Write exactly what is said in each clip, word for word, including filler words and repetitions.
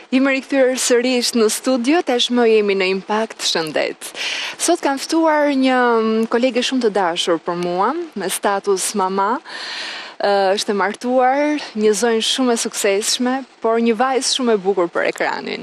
Jemi rikthyer sërish në studio, tashmë jemi në Impact Shëndet. Sot kam ftuar një kolege shumë të dashur për mua, me status mama. Uh, është e martuar, një zonjë shumë e suksesshme, por një vajzë shumë e bukur për ekranin.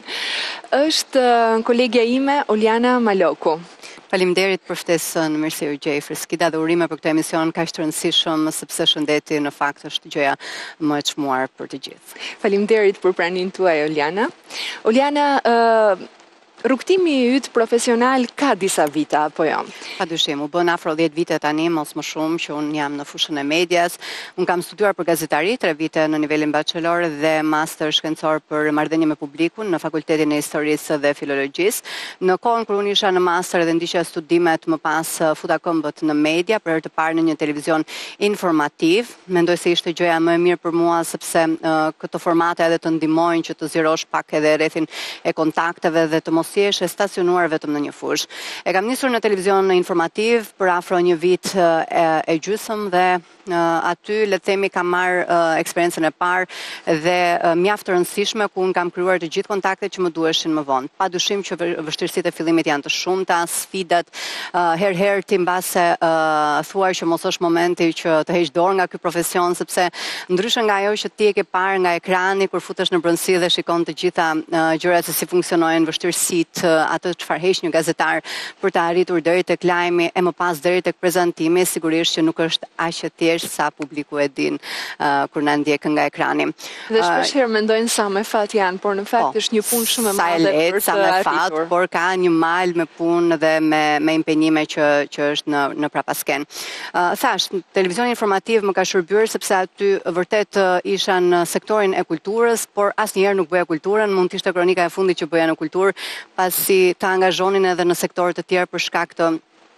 Është uh, kolegja ime, Oljana Malokut. Faleminderit për ftesën, mirëse u gjej Freskida, dhe urime për këtë emision kaq të rëndësishëm, sepse shëndeti në fakt është gjëja më e çmuar për të gjithë. Faleminderit për praninë tuaj, Oljana. Oljana, uh, rrugtimi yt profesional ka disa vite, apo jo? Padyshim, u bën afro dhjetë vite tani, mos më shumë, që unë jam në fushën e medias. Unë kam studiuar për gazetari, tre vite në nivelin bachelor dhe master shkencor për marrëdhënie me publikun në Fakultetin e Historisë dhe Filologjisë. Në kohën kur unë isha në master dhe ndiqja studimet, më pas futa këmbët në media për herë të parë në një televizion informativ. Mendoj se ishte gjëja më e mirë për mua, sepse uh, këto formate edhe të ndihmojnë që të zgjerosh pak edhe rrethin e kontakteve dhe të mos jesh e stacionuar vetëm në një fushë. E kam nisur në televizion informativ për afro një vit e, e gjysmë dhe uh, aty le të themi kam marr uh, eksperiencën e parë dhe uh, mjaft të rëndësishme, ku unë kam krijuar të gjithë kontaktet që më duheshin më vonë. Padyshim që vështirësitë e fillimit janë të shumta, sfidat, uh, herë-herë ti mbase uh, thuar që mos është momenti që të heq dorë nga ky profesion, sepse ndryshe nga ajo që ti e ke parë nga ekrani kur futesh në brendësi dhe shikon të gjitha uh, gjërat se si funksionojnë, vështirësi atë çfarë heq një gazetar për të arritur deri tek lajmi e më pas deri tek prezantimi, sigurisht që nuk është aq e thjeshtë sa publiku e din uh, kur na ndjek nga ekrani. Dhe shpeshherë mendojnë sa me fat janë, por në fakt po, është një punë shumë e sa e madhe lehtë, për sa të me arritur. fat, por ka një mal me punë dhe me me impenjime që që është në në prapasken. Uh, thash, televizioni informativ më ka shërbyer sepse aty vërtet uh, isha në sektorin e kulturës, por asnjëherë nuk bëja kulturën, mund të ishte kronika e fundit që bëja në kulturë, pasi ta angazhonin edhe në sektorë të tjerë për shkak të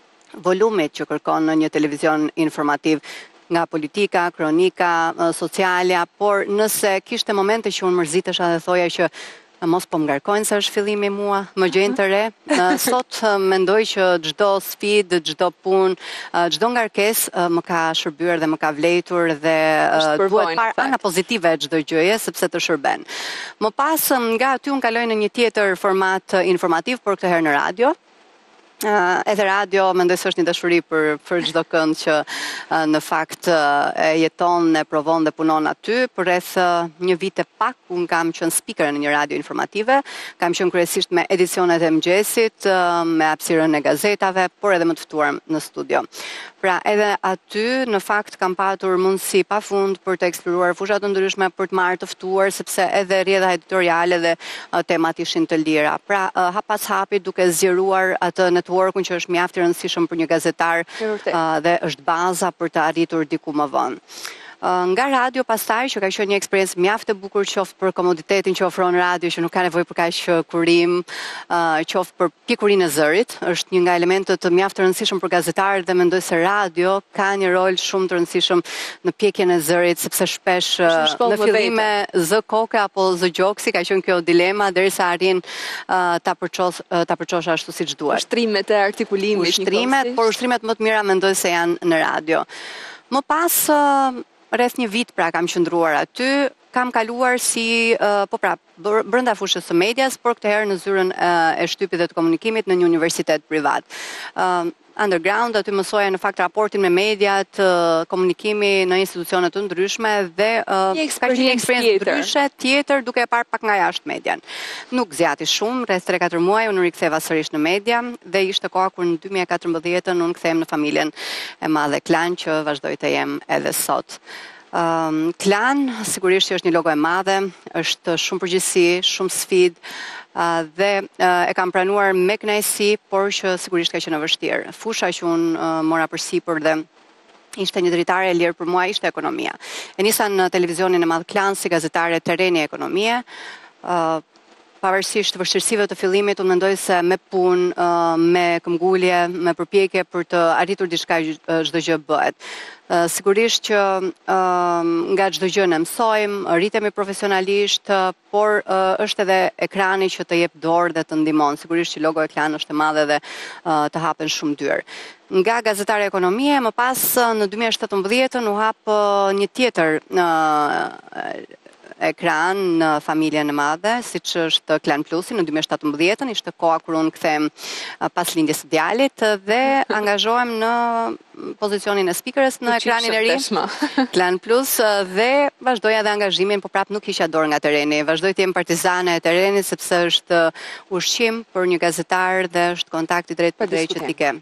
volumit që kërkon në një televizion informativ, nga politika, kronika, socialja, por nëse kishte momente që unë mërzitesha dhe thoja që mos po më ngarkojnë se është fillimi mua, më gjejnë të re. Sot mendoj që çdo sfidë, çdo punë, çdo ngarkesë më ka shërbyer dhe më ka vlejtur dhe duhet parë ana pozitive e çdo gjëje sepse të shërben. Më pas nga aty unë kaloj në një tjetër format informativ, por këtë herë në radio. Uh, edhe radio mendoj se është një dashuri për për çdo kënd që uh, në fakt uh, e jeton, e provon dhe punon aty. Për rreth uh, një vit e pak un kam qenë speaker në një radio informative, kam qenë kryesisht me edicionet e mëngjesit, uh, me hapësirën e gazetave, por edhe më të ftuar në studio. Pra edhe aty në fakt kam patur mundësi pafund për të eksploruar fusha të ndryshme, për të marrë të ftuar, sepse edhe rrjedha editoriale dhe uh, temat ishin të lira. Pra uh, hap pas hapi duke zgjeruar atë networkun që është mjaft i rëndësishëm për një gazetar uh, dhe është baza për të arritur diku më vonë. Uh, nga radio pastaj që ka qenë një eksperiencë mjaft e bukur, qoftë për komoditetin që ofron radio, që nuk ka nevojë për kaq kurim, uh, qoftë për pjekurinë e zërit, është një nga elementët të mjaft të rëndësishëm për gazetarët dhe mendoj se radio ka një rol shumë të rëndësishëm në pjekjen e zërit, sepse shpesh uh, në fillime zë koke apo zë gjoksi, ka qenë kjo dilema derisa arrin uh, ta përços uh, ta përçosh ashtu siç duhet. Ushtrimet e artikulimit, ushtrimet, por ushtrimet më të mira mendoj se janë në radio. Më pas uh, rreth një vit pra kam qëndruar aty, kam kaluar si, uh, po pra, brenda fushës së medias, por këtë herë në zyrën uh, e shtypit dhe të komunikimit në një universitet privat. Uh, underground, aty mësoja në fakt raportin me mediat, uh, komunikimi në institucione të ndryshme dhe uh, ka qenë një eksperiencë ndryshe tjetër duke e parë pak nga jashtë median. Nuk zgjati shumë, rreth tre katër muaj unë riktheva sërish në media dhe ishte koha kur në dy mijë e katërmbëdhjetë unë kthehem në familjen e madhe Klan, që vazhdoj të jem edhe sot. Um, Klan sigurisht që është një logo e madhe, është shumë përgjegjësi, shumë sfidë, uh, dhe uh, e kam pranuar me kënaqësi, por që sigurisht ka qenë e vështirë. Fusha që unë uh, mora përsipër dhe ishte një dritare e lirë për mua ishte ekonomia. E nisa në televizionin e madh Klan si gazetare tereni e ekonomie. Uh, Pavarësisht vështirësive të fillimit, unë mendoj se me punë, me këmbgulje, me përpjekje për të arritur diçka çdo gjë bëhet. Sigurisht që nga çdo gjë ne mësojmë, rritemi profesionalisht, por është edhe ekrani që të jep dorë dhe të ndihmon. Sigurisht që logo e Klan është e madhe dhe të hapen shumë dyer. Nga gazetare ekonomie, më pas në dy mijë e shtatëmbëdhjetë u hap një tjetër ekran në familjen e madhe, siç është Klan Plusi në dy mijë e shtatëmbëdhjetë, ishte koha kur unë kthem pas lindjes së djalit dhe angazhohem në pozicionin e speakeres në ekranin e ri, Klan Plus, dhe vazhdoja dhe angazhimin, po prap nuk kisha dorë nga tereni. Vazhdoj të jem partizane e terenit sepse është ushqim për një gazetar dhe është kontakti drejt për drejt që ti ke.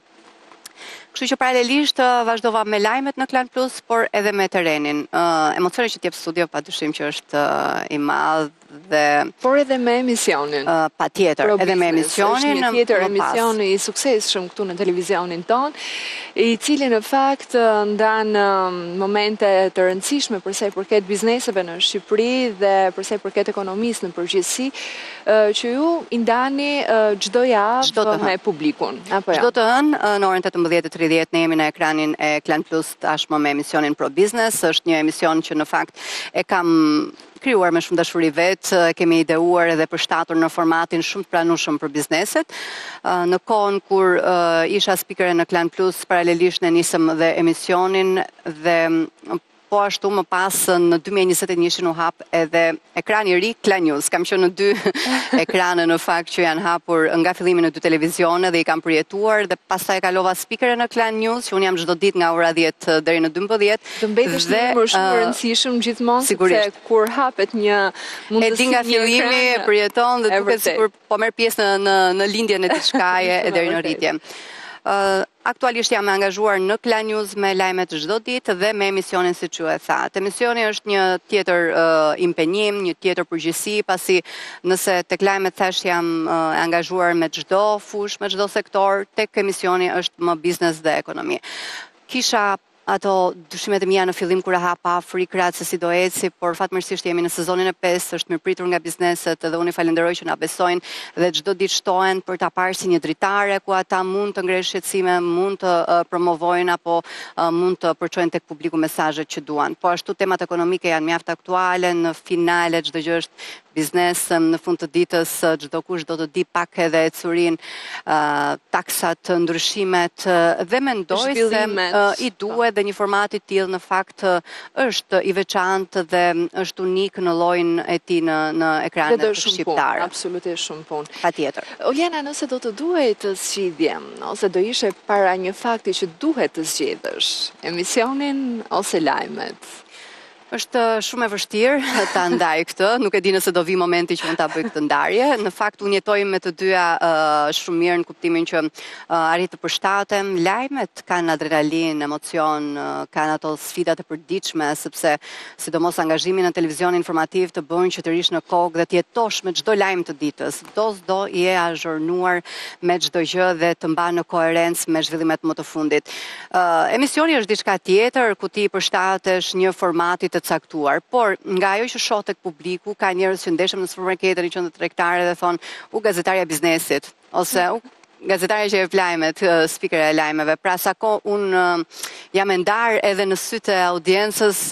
Kështu që paralelisht vazhdova me lajmet në Klan Plus, por edhe me terenin. Emocioni që t'jep studio padyshim që është i madh dhe por edhe me emisionin. Patjetër, edhe me emisionin. Është një tjetër emision i suksesshëm këtu në televizionin ton, i cili në fakt ndan momente të rëndësishme për sa i përket bizneseve në Shqipëri dhe për sa i përket ekonomisë në përgjithësi, që ju i ndani çdo javë me publikun. Çdo të hënë në orën tetëmbëdhjetë e tridhjetë ne jemi në ekranin e Klan Plus tashmë me emisionin Pro Business. Është një emision që në fakt e kam krijuar me shumë dashuri vetë, kemi ideuar edhe përshtatur në formatin shumë të pranueshëm për bizneset. Në kohën kur isha speakere në Klan Plus, paralelisht ne nisëm dhe emisionin dhe po ashtu më pas në dy mijë e njëzet e një u hap edhe ekrani i ri Klan News. Kam qenë në dy ekrane në fakt që janë hapur nga fillimi në dy televizione dhe i kam përjetuar dhe pastaj kalova speakere në Klan News, që unë jam çdo ditë nga ora dhjetë deri në dymbëdhjetë. Të mbetesh një numër shumë i rëndësishëm gjithmonë, sepse kur hapet një mundësi, e di nga fillimi, e përjeton dhe duket sikur po merr pjesë në në lindjen e diçkaje e deri në rritje. Aktualisht jam angazhuar në Klan News me lajmet çdo ditë dhe me emisionin siç ju e thatë. Emisioni është një tjetër impenjim, një tjetër përgjegjësi, pasi nëse tek lajmet thash jam angazhuar me çdo fushë, me çdo sektor, tek emisioni është më biznes dhe ekonomi. Kisha ato dyshimet e mia në fillim kur e hapa, frikrat se si do eci, por fatmirësisht jemi në sezonin e pesë, është mirëpritur nga bizneset dhe unë i falenderoj që na besojnë dhe çdo ditë shtohen për ta parë si një dritare ku ata mund të ngrenë shqetësime, mund të promovojnë apo mund të përçojnë tek publiku mesazhet që duan. Po ashtu temat ekonomike janë mjaft aktuale, në finale çdo gjë është biznes, në fund të ditës çdo kush do të di pak edhe ecurin, taksat, ndryshimet dhe mendoj se i duhet dhe një format i tillë në fakt është i veçantë dhe është unik në llojin e tij në në ekranet shqiptare. Absolutisht shumë punë. Patjetër. Oljana, nëse do të duhej të zgjidhje, ose do ishe para një fakti që duhet të zgjidhësh, emisionin ose lajmet? Është shumë e vështirë ta ndaj këtë, nuk e di nëse do vi momenti që unë ta bëj këtë ndarje. Në fakt unë jetoj me të dyja uh, shumë mirë në kuptimin që uh, arrit të përshtatem. Lajmet kanë adrenalin, emocion, uh, kanë ato sfidat e përditshme, sepse sidomos angazhimi në televizionin informativ të bën që të rish në kokë dhe të jetosh me çdo lajm të ditës. Do s'do je azhurnuar me çdo gjë dhe të mban në koherencë me zhvillimet më të fundit. Uh, emisioni është diçka tjetër ku ti përshtatesh një formati të caktuar, por nga ajo që shoh tek publiku, ka njerëz që ndeshëm në supermarkete, në qendra tregtare dhe thon, u gazetarja e biznesit, ose u gazetarja që jep lajmet, speaker e lajmeve. Pra sa kohë un jam e ndar edhe në sytë e audiencës,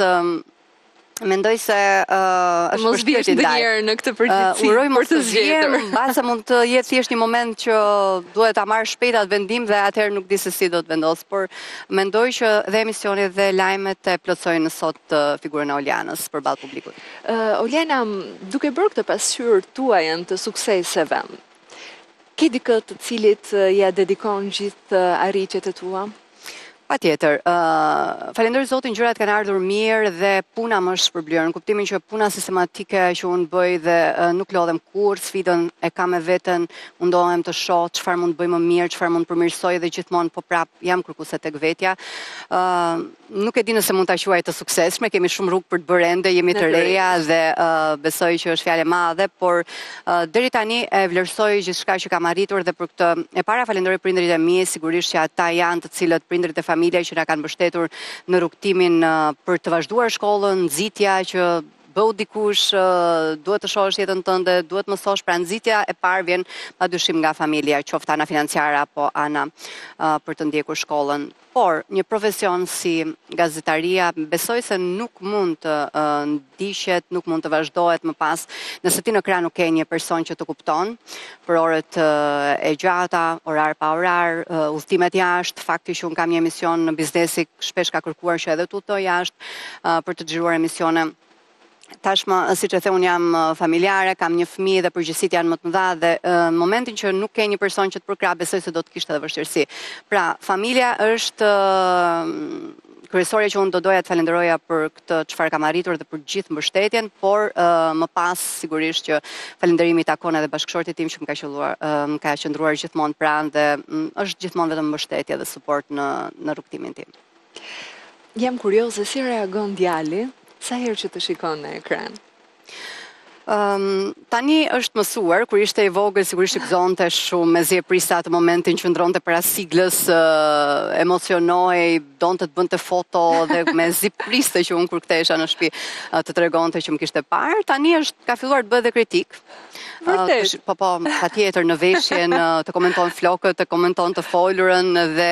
mendoj se uh, është mos vjesh ndonjëherë në këtë përgjithësi. Uh, uroj mos të zgjem, mbase mund të jetë thjesht një moment që duhet ta marr shpejt atë vendim dhe atëherë nuk di se si do të vendos, por mendoj që dhe emisioni dhe lajmet e plotësojnë sot uh, figurën e Oljanës përballë publikut. Uh, Oljana, duke bërë këtë pasqyrë tuajën të sukseseve, ke dikë të cilit uh, ja dedikon gjithë uh, arritjet e tua? Patjetër, uh, falenderoj Zotin, gjërat kanë ardhur mirë dhe puna më është shpërblyer, në kuptimin që puna sistematike që unë bëj dhe uh, nuk lodhem kur, sfidën e kam me veten, mundohem të shoh çfarë mund të bëj më mirë, çfarë mund të përmirësoj dhe gjithmonë po prap jam kërkuese tek vetja. Uh, nuk e di nëse mund ta quaj të suksesshme, kemi shumë rrugë për të bërë ende, jemi të reja dhe uh, besoj që është fjalë e madhe, por uh, deri tani e vlerësoj gjithçka që kam arritur dhe për këtë e para falenderoj prindërit e mi, sigurisht që ata janë të cilët prindërit e familja që na kanë mbështetur në rrugtimin për të vazhduar shkollën, nxitja që bëu dikush, duhet të shohësh jetën tënde, duhet mësosh, pra nxitja e parë vjen padyshim nga familja, qoftë ana financiare apo ana uh, për të ndjekur shkollën. Por një profesion si gazetaria besoj se nuk mund të uh, ndiqet, nuk mund të vazhdohet më pas nëse ti në krah nuk ke një person që të kupton për orët uh, e gjata, orar pa orar, uh, udhëtimet jashtë, fakti që un kam një emision në biznesi shpesh ka kërkuar që edhe tu të jashtë uh, për të xhiruar emisione Tashmë, si që the, unë jam familjare, kam një fëmijë dhe përgjithësitë janë më të mëdha dhe në momentin që nuk ke një person që të përkrah, besoj se do të kishte edhe vështirësi. Pra, familja është kryesorja që unë do doja të falenderoja për këtë çfarë kam arritur dhe për gjithë mbështetjen, por më pas sigurisht që falenderimi takon edhe bashkëshortit tim që më ka qelluar, më ka qëndruar gjithmonë pranë dhe është gjithmonë vetëm mbështetje dhe suport në në rrugtimin tim. Jam kurioze si reagon djali sa herë që të shikon në ekran? Um, tani është mësuar, kur ishte i vogël sigurisht i gëzonte shumë, mezi e priste atë momentin që ndronte para siglës, uh, emocionoi, donte të bënte foto dhe mezi priste që unë kur kthehesha në shtëpi uh, të tregonte që më kishte parë. Tani është ka filluar të bëhet dhe kritik. Vërtet? Uh, po po, patjetër në veshjen, uh, të komenton flokët, të komenton të folurën dhe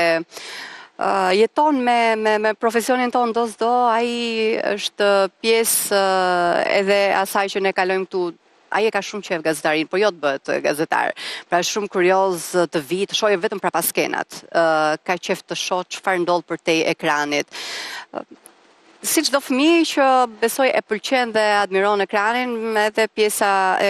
Uh, jeton me, me, me profesionin tonë do s'do, ai është pjesë uh, edhe asaj që ne kalojmë këtu. Ai e ka shumë qef gazetarin, po jo të bëhet gazetar. Pra është shumë kurioz të vi, të shohë vetëm prapa skenat. Uh, ka qef të shohë çfarë ndodh përtej ekranit. Uh, Si çdo fëmijë që besoj e pëlqen dhe admiron ekranin, edhe pjesa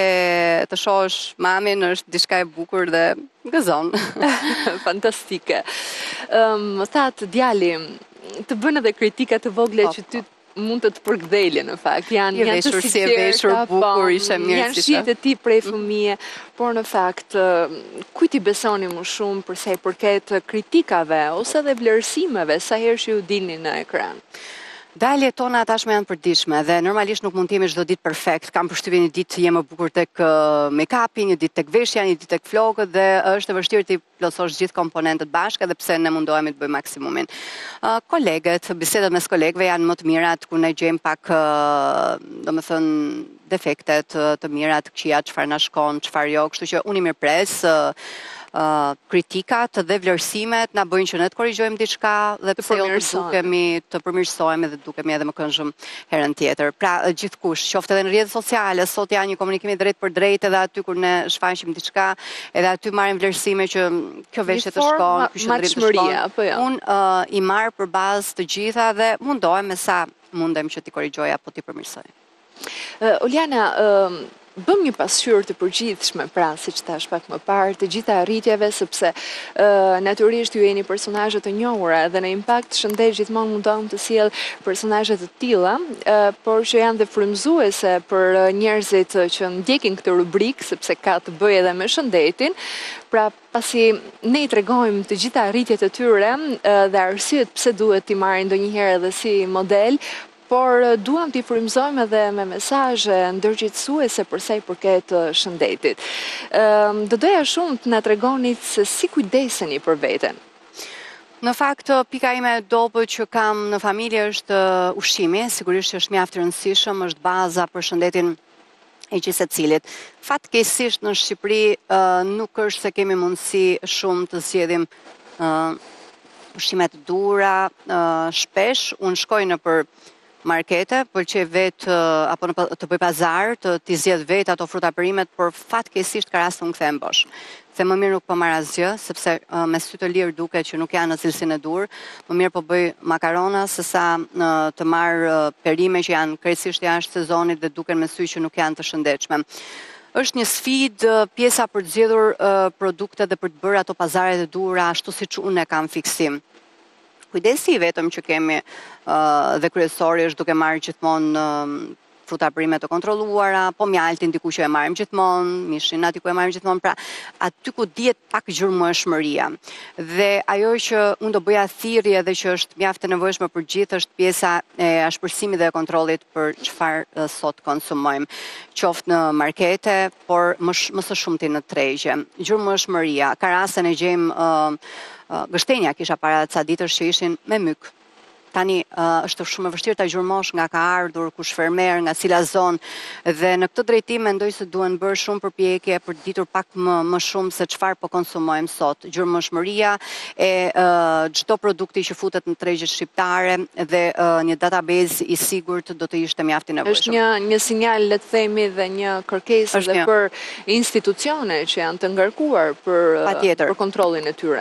e të shohësh mamin është diçka e bukur dhe gëzon. Fantastike. Um, thatë djali, të bën edhe kritika të vogla që ty mund të të përgdhelje në fakt. Janë janë të si e veshur bukur, ishe mirë. Janë shihet e ti prej fëmije, por në fakt kujt i besoni më shumë për sa i përket kritikave ose edhe vlerësimeve sa herë që ju dilni në ekran? Daljet tona tashmë janë përditshme dhe normalisht nuk mund të jemi çdo ditë perfekt. Kam përshtypjen një ditë jem më bukur tek make-upi, një ditë tek veshja, një ditë tek flokët dhe është e vështirë të plotësosh gjithë komponentët bashkë, edhe pse ne mundohemi të bëjmë maksimumin. Uh, kolegët, bisedat mes kolegëve janë më të mira ku ne gjejmë pak, uh, domethënë, defektet të mira, të këqija, çfarë na shkon, çfarë jo, kështu që unë i mirëpres. Uh, Uh, kritikat dhe vlerësimet na bëjnë që ne të korrigjojmë diçka dhe pse jo të dukemi të përmirësohemi dhe dukemi edhe më këndshëm herën tjetër. Pra gjithkush, qoftë edhe në rrjetet sociale, sot janë një komunikim i drejtë për drejtë edhe aty kur ne shfaqim diçka, edhe aty marrim vlerësime që kjo veshje të shkon, ky qendrim të shkon. Po jo. Unë uh, i marr përbazë të gjitha dhe mundohem me sa mundem që t'i korrigjoj apo t'i përmirësoj. Uh, Oljana, uh, bëm një pasqyrë të përgjithshme, pra, si që thash pak më parë, të gjitha arritjeve, sepse uh, natyrisht ju jeni personazhe të njohura dhe në Impact Shëndet gjithmonë mundohem të sjell personazhe të tilla, uh, por që janë dhe frymëzuese për uh, njerëzit që ndjekin këtë rubrikë, sepse ka të bëjë edhe me shëndetin. Pra, pasi ne i tregojmë të gjitha arritjet e tyre uh, dhe arsyet pse duhet t'i marrin ndonjëherë edhe si model, por duam t'i frymëzojmë edhe me mesazhe ndërgjegjësuese për sa i përket shëndetit. Do doja shumë të na tregonit se si kujdeseni për veten. Në fakt, pika ime e dobët që kam në familje është ushqimi, sigurisht që është mjaft i rëndësishëm, është baza për shëndetin e gjithë secilit. Fatkeqësisht në Shqipëri nuk është se kemi mundësi shumë të zgjedhim ushqime të dhura, shpesh unë shkoj në për markete, pëlqej vetë apo në, të bëj pazar, të t'i zgjedh vetë ato fruta perimet, por fatkeqësisht ka raste unë kthehem bosh. Se më mirë nuk po marr asgjë, sepse uh, me sy të lirë duket që nuk janë në cilësinë e dur. Më mirë po bëj makarona sesa uh, të marr uh, perime që janë krejtësisht jashtë sezonit dhe duken me sy që nuk janë të shëndetshme. Është një sfidë, uh, pjesa për të zgjedhur uh, produkte dhe për të bërë ato pazaret e dura ashtu siç unë e kam fiksim. Kujdesi vetëm që kemi uh, dhe kryesori është duke marrë gjithmonë uh, fruta perime të kontrolluara, po mjaltin diku që e marrim gjithmonë, mishin aty ku e marrim gjithmonë, pra aty ku dihet pak gjurmëshmëria. Dhe ajo që unë do bëja thirrje dhe që është mjaft e nevojshme për gjithë është pjesa e ashpërsimit dhe e kontrollit për çfarë uh, sot konsumojmë. Qoftë në markete, por më, sh më së shumti në tregje. Gjurmëshmëria, ka raste ne gjejmë uh, gështenja kisha para ca ditësh që ishin me myk. Tani uh, është shumë e vështirë ta gjurmosh nga ka ardhur, kush fermer, nga cila zonë dhe në këtë drejtim mendoj se duhen bërë shumë përpjekje për të ditur pak më, më shumë se çfarë po konsumojmë sot. Gjurmëshmëria e çdo uh, produkti që futet në tregjet shqiptare dhe uh, një database i sigurt do të ishte mjaft i nevojshëm. Është një një sinjal, le të themi, dhe një kërkesë edhe për institucione që janë të ngarkuar për, uh, për kontrollin e tyre.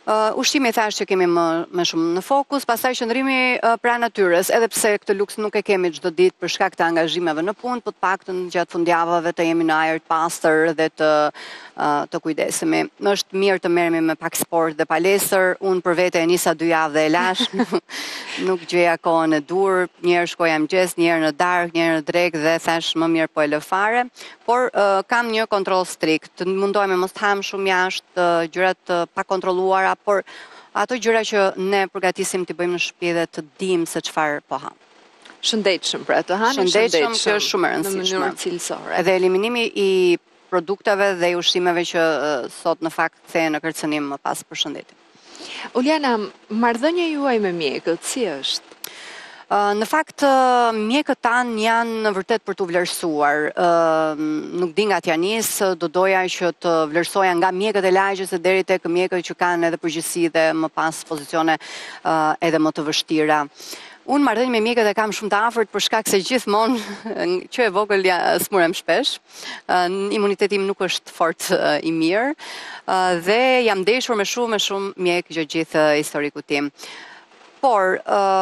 Uh, ushqimi thash që kemi më, më shumë në fokus, pastaj qëndrimi uh, pra natyrës, edhe pse këtë luks nuk e kemi çdo ditë për shkak të angazhimeve në punë, po të paktën gjatë fundjavave të jemi në ajër të pastër dhe të uh, të kujdesemi. Është mirë të merremi me pak sport dhe palestër. Unë për vete e nisa dy javë dhe e lash, nuk gjeja kohën e dur, një herë shkoja mëngjes, një herë në darkë, një herë në drekë dhe thash më mirë po e lë fare, por uh, kam një kontroll strikt. Mundohemi mos të ham shumë jashtë, uh, gjërat uh, pa kontrolluara, por ato gjëra që ne përgatisim të bëjmë në shtëpi dhe të dimë se çfarë po ham. Shëndetshëm pra të hanë shëndetshëm, që është shumë e në rëndësishme. mënyrë cilësore. Edhe eliminimi i produkteve dhe i ushqimeve që uh, sot në fakt kthehen në kërcënim më pas për shëndetin. Oljana, marrëdhënia juaj me mjekët si është? Në fakt, mjekët tanë janë vërtet për të vlerësuar. Nuk di nga t'ja nisë, do doja që të vlerësoja nga mjekët e lagjës e deri tek mjekët që kanë edhe përgjithësi dhe më pas pozicione edhe më të vështira. Unë marrëdhënie me mjekët e kam shumë të afërt për shkak se gjithmonë që e vogël ja smurem shpesh. Imuniteti im nuk është fort i mirë dhe jam ndeshur me shumë me shumë mjek gjatë gjithë historikut tim. Por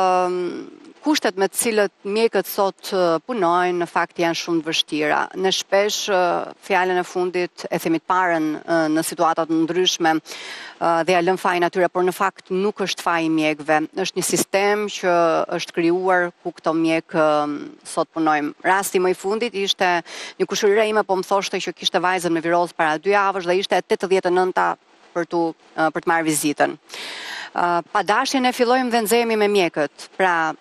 kushtet me të cilët mjekët sot punojnë në fakt janë shumë të vështira. Ne shpesh fjalën e fundit e themi të parën në situatat ndryshme dhe ja lëm fajin atyre, por në fakt nuk është faji i mjekëve. Është një sistem që është krijuar ku këto mjek sot punojmë. Rasti më i fundit ishte një kushërire ime po më thoshte që kishte vajzën me virozë para dy javësh dhe ishte tetëdhjetë e nënta për të për të marrë vizitën. Pa dashje ne fillojmë dhe nxehemi me mjekët. Pra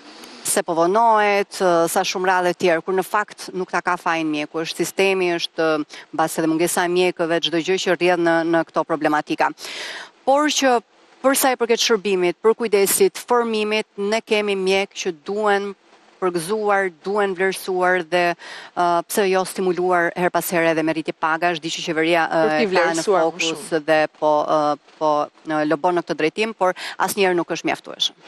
se po vonohet, sa shumë radhë të tjerë, kur në fakt nuk ta ka fajin mjeku, është sistemi, është mbas edhe mungesa e mjekëve, çdo gjë që rrjedh në, në këto problematika. Por që për sa i përket shërbimit, për kujdesit, formimit, ne kemi mjek që duhen përgëzuar, duhen vlerësuar dhe uh, pse jo stimuluar her pas here edhe me rritje pagash, di që qeveria uh, ka në fokus dhe po, uh, po uh, lobon në këtë drejtim, por asnjëherë nuk është mjaftueshëm.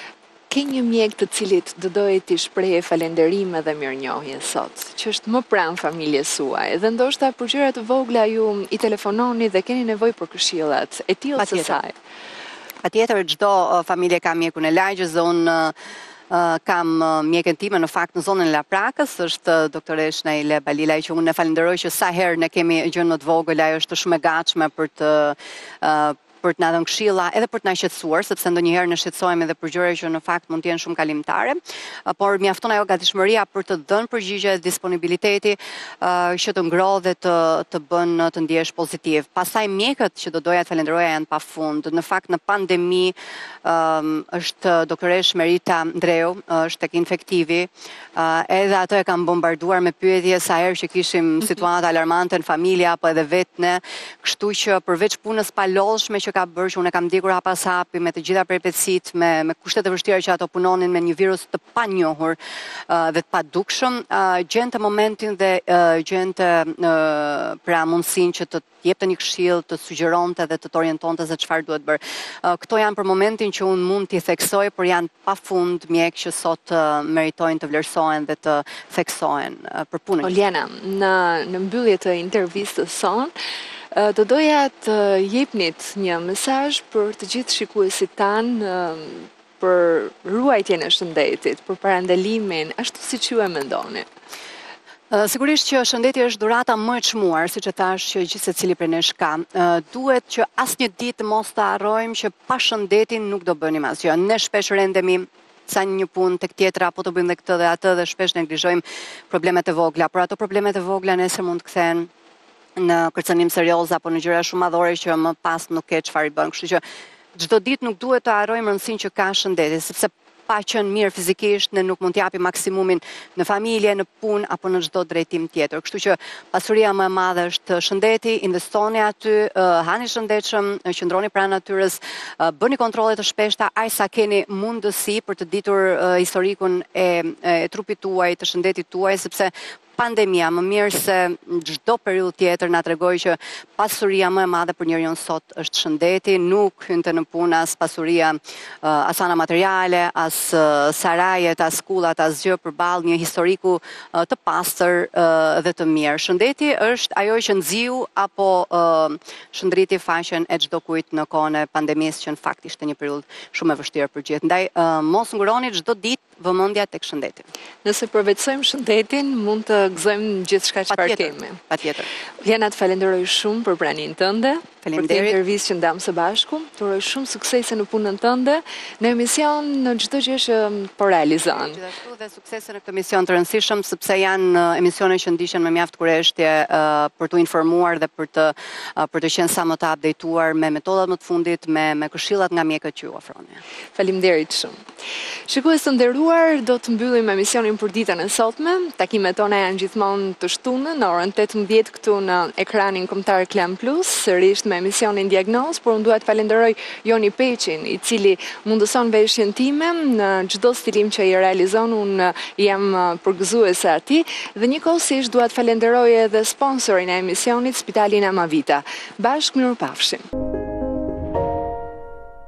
Ke një mjek të cilit do doje t'i shpreje falenderime dhe mirënjohje sot, që është më pranë familjes suaj, dhe ndoshta për gjëra të vogla ju i telefononi dhe keni nevojë për këshillat e tillë së saj. Patjetër, çdo familje ka mjekun e lagjës dhe unë Uh, kam uh, mjekën time në fakt në zonën e Laprakës, është uh, doktoresh Naile Balilaj, që unë e falenderoj që sa herë ne kemi gjën më të vogël, ajo është shumë e gatshme për të uh, për të na dhënë këshilla, edhe për të na shqetësuar, sepse ndonjëherë ne shqetësohemi edhe për gjëra që në fakt mund të jenë shumë kalimtare, por mjafton ajo gatishmëria për të dhënë përgjigje, disponibiliteti uh, që të ngrohë dhe të të bën të ndihesh pozitiv. Pastaj mjekët që do doja të falenderoja janë pafund. Në fakt në pandemi um, është doktoresh Merita Ndreu, është tek infektivi, uh, edhe ato e kanë bombarduar me pyetje sa herë që kishim situata alarmante në familje apo edhe vetë ne, kështu që përveç punës paloshme që ka bërë, që unë e kam ndjekur hapas hapi me të gjitha peripetësitë, me, me kushtet e vështira që ato punonin me një virus të panjohur uh, dhe të padukshëm, uh, gjente momentin dhe uh, gjente uh, pra mundësinë që të jepte një këshill, të sugjeronte dhe të të orientonte se çfarë duhet bërë. Uh, këto janë për momentin që unë mund t'i theksoj, por janë pafund mjek që sot uh, meritojnë të vlerësohen dhe të theksohen uh, për punën. Oljana, në, në mbyllje të intervistës son, do doja të jepnit një mesazh për të gjithë shikuesit tanë për ruajtjen e shëndetit, për parandalimin, ashtu siç ju e mendoni. Uh, sigurisht që shëndeti është dhurata më e çmuar, siç e thash, që gjithë secili prej nesh ka. Uh, duhet që asnjë ditë mos ta harrojmë që pa shëndetin nuk do bënim asgjë. Ne shpesh rendemi sa një punë tek tjetra, apo të bëjmë dhe këtë dhe atë dhe shpesh neglizhojmë problemet e vogla, por ato problemet e vogla nesër mund të kthehen në kërcënim serioz apo në gjëra shumë madhore që më pas nuk ke çfarë i bën. Kështu që çdo ditë nuk duhet të harrojmë rëndësinë që ka shëndeti, sepse pa qenë mirë fizikisht ne nuk mund të japim maksimumin në familje, në punë apo në çdo drejtim tjetër. Kështu që pasuria më e madhe është shëndeti, investoni aty, uh, hani shëndetshëm, qëndroni pranë natyrës, uh, bëni kontrolle të shpeshta aq sa keni mundësi për të ditur uh, historikun e, e trupit tuaj, të shëndetit tuaj, sepse pandemia, më mirë se çdo periudhë tjetër na tregoi që pasuria më e madhe për njeriu sot është shëndeti, nuk hynte në punë as pasuria, as ana materiale, as sarajet, as kullat, as gjë përballë një historiku të pastër dhe të mirë. Shëndeti është ajo që nxiu apo shndriti faqen e çdo kujt në kohën e pandemisë, që në fakt ishte një periudhë shumë e vështirë për gjithë. Ndaj mos nguroni çdo ditë vëmendja tek shëndeti. Nëse përvetësojmë shëndetin, mund të gëzojmë gjithçka çfarë kemi. Patjetër. Oljana, të falenderoj shumë për praninë tënde. Për këtë intervistë që ndam së bashku. Të uroj shumë suksese në punën tënde, në emision, në çdo gjë që po realizon. Gjithashtu dhe suksese në këtë emision të rëndësishëm, sepse janë emisione që ndiqen me mjaft kurreshtje për të informuar dhe për të për të qenë sa më të updateuar me metodat më të fundit, me me këshillat nga mjekët që ju ofroni. Faleminderit shumë. Shikues të nderuar, do të mbyllim emisionin për ditën e sotme. Takimet tona janë gjithmonë të shtunë në orën tetëmbëdhjetë këtu në ekranin kombëtar Klan Plus, sërish me emisionin Diagnozë, por unë dua të falenderoj Joni Peqin, i cili mundëson veshjen time në çdo stilim që i realizon. Unë jam përgëzuese e atij dhe njëkohësisht dua të falenderoj edhe sponsorin e emisionit, Spitalin Amavita. Bashkë mirupafshim.